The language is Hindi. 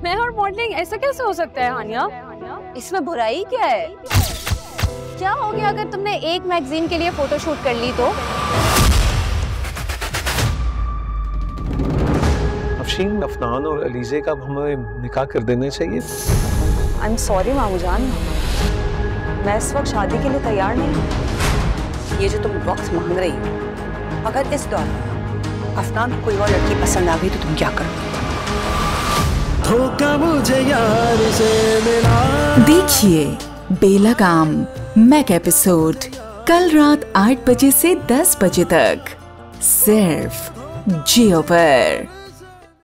मैं और मॉडलिंग ऐसा कैसे हो सकता है हानिया? इसमें बुराई क्या है? क्या हो गया अगर तुमने एक मैगजीन के लिए फोटोशूट कर ली तो? अफशीन, अफनान और अलीजे का हमें निकाह कर देना चाहिए। आई एम सॉरी मामू जान, मैं इस वक्त शादी के लिए तैयार नहीं। ये जो तुम वक्त मांग रही हो, अगर इस दौरान अफनान को कोई और लड़की पसंद आ गई तो तुम क्या करोगे? धोखा मुझे यार से मिला। देखिए बेलगाम मैक एपिसोड कल रात 8 बजे से 10 बजे तक सिर्फ जियो पर।